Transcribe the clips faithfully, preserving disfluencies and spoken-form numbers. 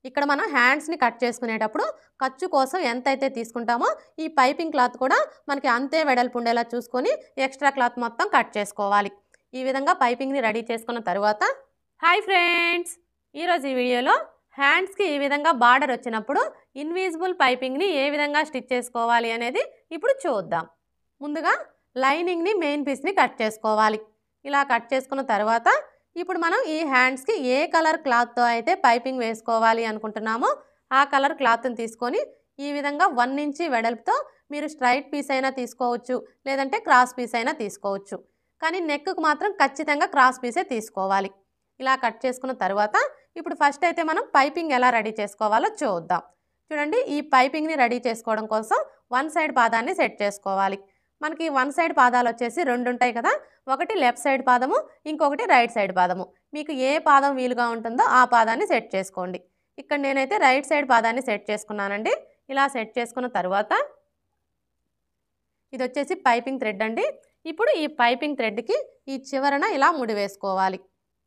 ఇక్కడ మనం హ్యాండ్స్ని కట్ చేసుకునేటప్పుడు ఖర్చు కోసం ఎంతైతే తీసుకుంటామో ఈ పైపింగ్ క్లాత్ కూడా మనకి అంతే వెడల్పు ఉండేలా చూసుకొని ఎక్స్ట్రా క్లాత్ మొత్తం కట్ చేసుకోవాలి. ఈ విధంగా పైపింగ్ని రెడీ చేసుకున్న తర్వాత, హాయ్ ఫ్రెండ్స్, ఈరోజు ఈ వీడియోలో హ్యాండ్స్కి ఈ విధంగా బార్డర్ వచ్చినప్పుడు ఇన్విజిబుల్ పైపింగ్ని ఏ విధంగా స్టిచ్ చేసుకోవాలి అనేది ఇప్పుడు చూద్దాం. ముందుగా లైనింగ్ని మెయిన్ పీస్ని కట్ చేసుకోవాలి. ఇలా కట్ చేసుకున్న తర్వాత ఇప్పుడు మనం ఈ హ్యాండ్స్కి ఏ కలర్ క్లాత్తో అయితే పైపింగ్ వేసుకోవాలి అనుకుంటున్నామో ఆ కలర్ క్లాత్ని తీసుకొని ఈ విధంగా వన్ ఇంచి వెడల్పుతో మీరు స్ట్రైట్ పీస్ అయినా తీసుకోవచ్చు, లేదంటే క్రాస్ పీస్ అయినా తీసుకోవచ్చు. కానీ నెక్కు మాత్రం ఖచ్చితంగా క్రాస్ పీసే తీసుకోవాలి. ఇలా కట్ చేసుకున్న తర్వాత ఇప్పుడు ఫస్ట్ అయితే మనం పైపింగ్ ఎలా రెడీ చేసుకోవాలో చూద్దాం. చూడండి, ఈ పైపింగ్ని రెడీ చేసుకోవడం కోసం వన్ సైడ్ పాదాన్ని సెట్ చేసుకోవాలి. మనకి వన్ సైడ్ పాదాలు వచ్చేసి రెండు ఉంటాయి కదా, ఒకటి లెఫ్ట్ సైడ్ పాదము, ఇంకొకటి రైట్ సైడ్ పాదము. మీకు ఏ పాదం వీలుగా ఉంటుందో ఆ పాదాన్ని సెట్ చేసుకోండి. ఇక్కడ నేనైతే రైట్ సైడ్ పాదాన్ని సెట్ చేసుకున్నానండి. ఇలా సెట్ చేసుకున్న తర్వాత ఇది వచ్చేసి పైపింగ్ థ్రెడ్ అండి. ఇప్పుడు ఈ పైపింగ్ థ్రెడ్కి ఈ చివరన ఇలా ముడి వేసుకోవాలి.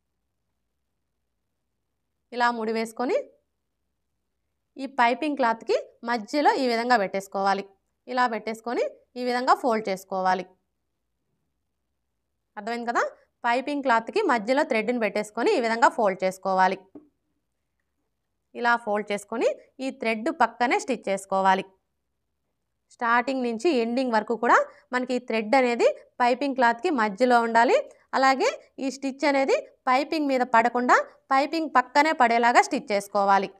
ఇలా ముడి వేసుకొని ఈ పైపింగ్ క్లాత్కి మధ్యలో ఈ విధంగా పెట్టేసుకోవాలి. ఇలా పెట్టేసుకొని ఈ విధంగా ఫోల్డ్ చేసుకోవాలి. అర్థమైంది కదా? పైపింగ్ క్లాత్కి మధ్యలో థ్రెడ్ని పెట్టేసుకొని ఈ విధంగా ఫోల్డ్ చేసుకోవాలి. ఇలా ఫోల్డ్ చేసుకొని ఈ థ్రెడ్ పక్కనే స్టిచ్ చేసుకోవాలి. స్టార్టింగ్ నుంచి ఎండింగ్ వరకు కూడా మనకి ఈ థ్రెడ్ అనేది పైపింగ్ క్లాత్కి మధ్యలో ఉండాలి. అలాగే ఈ స్టిచ్ అనేది పైపింగ్ మీద పడకుండా పైపింగ్ పక్కనే పడేలాగా స్టిచ్ చేసుకోవాలి.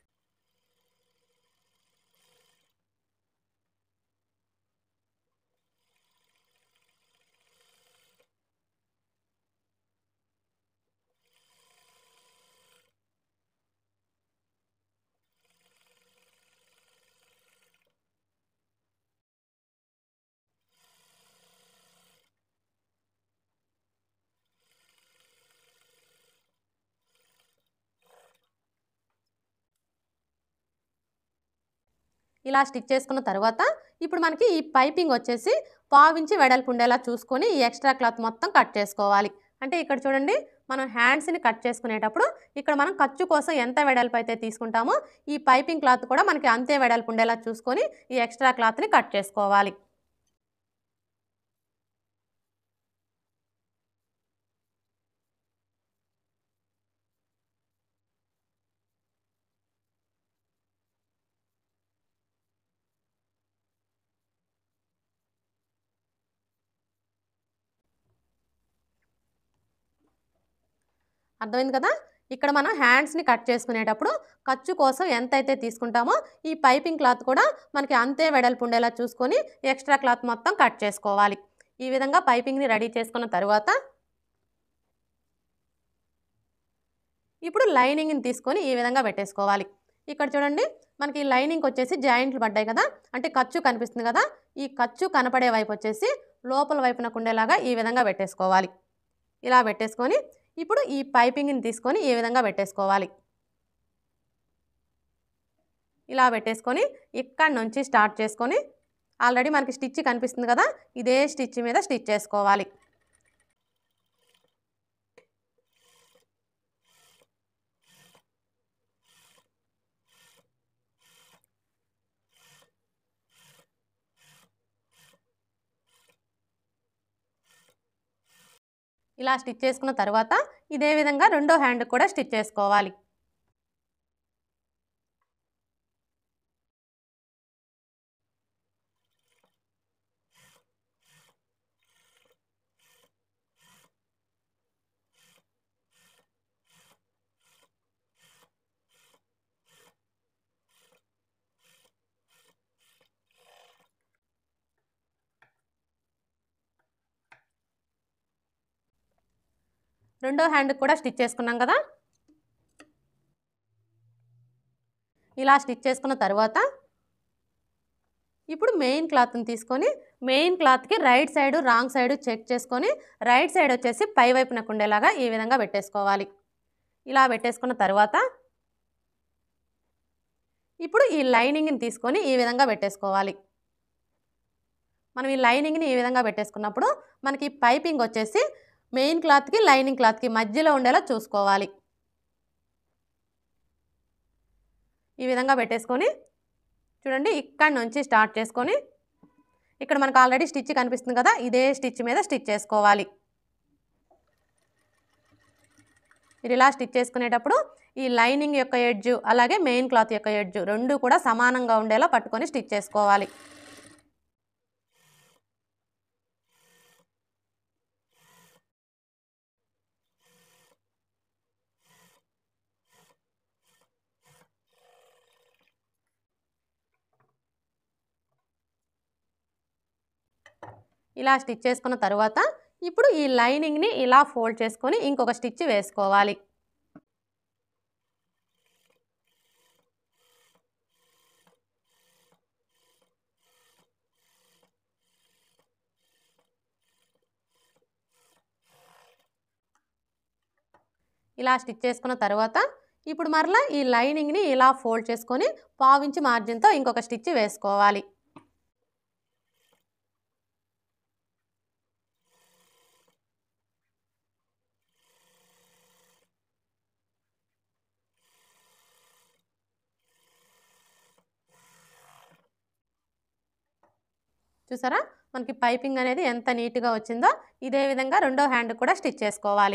ఇలా స్టిచ్ చేసుకున్న తర్వాత ఇప్పుడు మనకి ఈ పైపింగ్ వచ్చేసి పావించి వెడల్పు ఉండేలా చూసుకొని ఈ ఎక్స్ట్రా క్లాత్ మొత్తం కట్ చేసుకోవాలి. అంటే ఇక్కడ చూడండి, మనం హ్యాండ్స్ని కట్ చేసుకునేటప్పుడు ఇక్కడ మనం ఖర్చు కోసం ఎంత వెడల్పు అయితే తీసుకుంటామో ఈ పైపింగ్ క్లాత్ కూడా మనకి అంతే వెడల్పు ఉండేలా చూసుకొని ఈ ఎక్స్ట్రా క్లాత్ని కట్ చేసుకోవాలి. అర్థమైంది కదా? ఇక్కడ మనం హ్యాండ్స్ని కట్ చేసుకునేటప్పుడు ఖర్చు కోసం ఎంతైతే తీసుకుంటామో ఈ పైపింగ్ క్లాత్ కూడా మనకి అంతే వెడల్పు ఉండేలా చూసుకొని ఎక్స్ట్రా క్లాత్ మొత్తం కట్ చేసుకోవాలి. ఈ విధంగా పైపింగ్ని రెడీ చేసుకున్న తర్వాత ఇప్పుడు లైనింగ్ని తీసుకొని ఈ విధంగా పెట్టేసుకోవాలి. ఇక్కడ చూడండి, మనకి లైనింగ్ వచ్చేసి జాయింట్లు పడ్డాయి కదా, అంటే ఖర్చు కనిపిస్తుంది కదా, ఈ ఖర్చు కనపడే వైపు వచ్చేసి లోపల వైపునకు ఉండేలాగా ఈ విధంగా పెట్టేసుకోవాలి. ఇలా పెట్టేసుకొని ఇప్పుడు ఈ పైపింగ్ని తీసుకొని ఈ విధంగా పెట్టేసుకోవాలి. ఇలా పెట్టేసుకొని ఇక్కడ నుంచి స్టార్ట్ చేసుకొని ఆల్రెడీ మనకి స్టిచ్ కనిపిస్తుంది కదా, ఇదే స్టిచ్ మీద స్టిచ్ చేసుకోవాలి. ఇలా స్టిచ్ చేసుకున్న తర్వాత ఇదే విధంగా రెండో హ్యాండ్ కూడా స్టిచ్ చేసుకోవాలి. రెండో హ్యాండ్ కూడా స్టిచ్ చేసుకున్నాం కదా, ఇలా స్టిచ్ చేసుకున్న తర్వాత ఇప్పుడు మెయిన్ క్లాత్ని తీసుకొని మెయిన్ క్లాత్కి right side wrong side check చేసుకొని రైట్ సైడ్ వచ్చేసి పై వైపునకు ఉండేలాగా ఈ విధంగా పెట్టేసుకోవాలి. ఇలా పెట్టేసుకున్న తర్వాత ఇప్పుడు ఈ లైనింగ్ని తీసుకొని ఈ విధంగా పెట్టేసుకోవాలి. మనం ఈ లైనింగ్ని ఈ విధంగా పెట్టేసుకున్నప్పుడు మనకి పైపింగ్ వచ్చేసి మెయిన్ క్లాత్కి లైనింగ్ క్లాత్కి మధ్యలో ఉండేలా చూసుకోవాలి. ఈ విధంగా పెట్టేసుకొని చూడండి ఇక్కడ నుంచి స్టార్ట్ చేసుకొని ఇక్కడ మనకు ఆల్రెడీ స్టిచ్ కనిపిస్తుంది కదా, ఇదే స్టిచ్ మీద స్టిచ్ చేసుకోవాలి. మీరు ఇలా స్టిచ్ చేసుకునేటప్పుడు ఈ లైనింగ్ యొక్క ఎడ్జ్ అలాగే మెయిన్ క్లాత్ యొక్క ఎడ్జ్ రెండు కూడా సమానంగా ఉండేలా పట్టుకొని స్టిచ్ చేసుకోవాలి. ఇలా స్టిచ్ చేసుకున్న తర్వాత ఇప్పుడు ఈ లైనింగ్ని ఇలా ఫోల్డ్ చేసుకొని ఇంకొక స్టిచ్ వేసుకోవాలి. ఇలా స్టిచ్ చేసుకున్న తర్వాత ఇప్పుడు మరలా ఈ లైనింగ్ని ఇలా ఫోల్డ్ చేసుకొని పావించి మార్జిన్తో ఇంకొక స్టిచ్ వేసుకోవాలి. చూసారా మనకి పైపింగ్ అనేది ఎంత నీట్గా వచ్చిందో. ఇదే విధంగా రెండో హ్యాండ్ కూడా స్టిచ్ చేసుకోవాలి.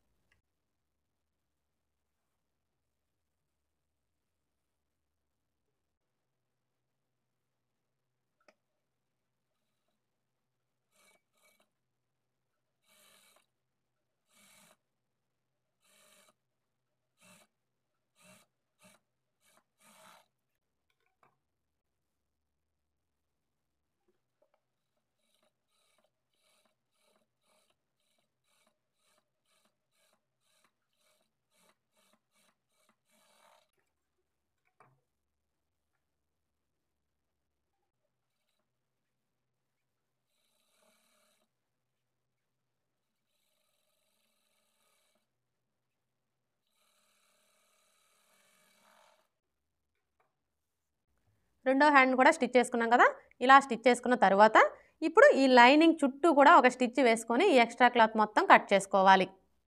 రెండో హ్యాండ్ కూడా స్టిచ్ చేసుకున్నాం కదా, ఇలా స్టిచ్ చేసుకున్న తర్వాత ఇప్పుడు ఈ లైనింగ్ చుట్టూ కూడా ఒక స్టిచ్ వేసుకొని ఈ ఎక్స్ట్రా క్లాత్ మొత్తం కట్ చేసుకోవాలి.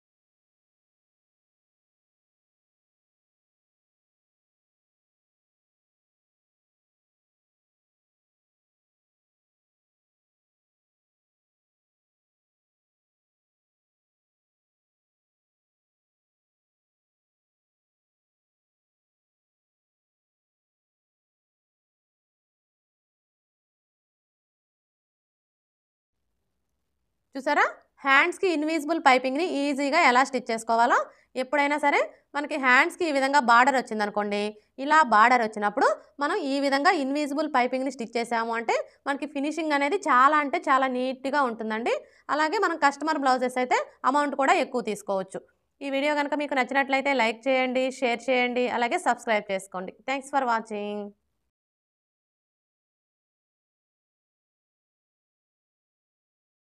చూసారా హ్యాండ్స్కి ఇన్విజిబుల్ పైపింగ్ని ఈజీగా ఎలా స్టిచ్ చేసుకోవాలో. ఎప్పుడైనా సరే మనకి హ్యాండ్స్కి ఈ విధంగా బార్డర్ వచ్చిందనుకోండి, ఇలా బార్డర్ వచ్చినప్పుడు మనం ఈ విధంగా ఇన్విజిబుల్ పైపింగ్ని స్టిచ్ చేసాము అంటే మనకి ఫినిషింగ్ అనేది చాలా అంటే చాలా నీట్గా ఉంటుందండి. అలాగే మనం కస్టమర్ బ్లౌజెస్ అయితే అమౌంట్ కూడా ఎక్కువ తీసుకోవచ్చు. ఈ వీడియో కనుక మీకు నచ్చినట్లయితే లైక్ చేయండి, షేర్ చేయండి, అలాగే సబ్స్క్రైబ్ చేసుకోండి. Thanks for watching.